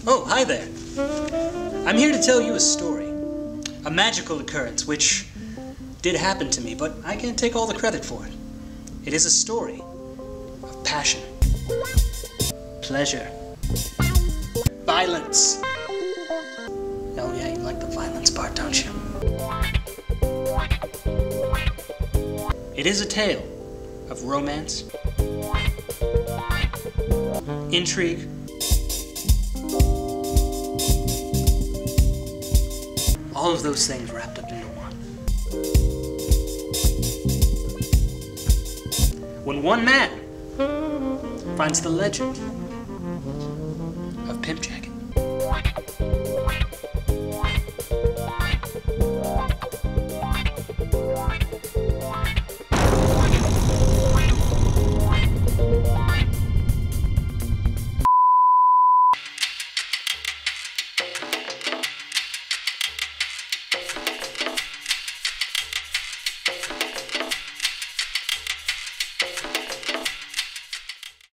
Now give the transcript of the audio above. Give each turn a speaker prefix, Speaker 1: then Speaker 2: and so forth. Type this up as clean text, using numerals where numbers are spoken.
Speaker 1: Oh, hi there. I'm here to tell you a story. A magical occurrence which did happen to me, but I can't take all the credit for it. It is a story of passion, pleasure, violence. Oh yeah, you like the violence part, don't you? It is a tale of romance, intrigue, all of those things wrapped up into one. When one man finds the legend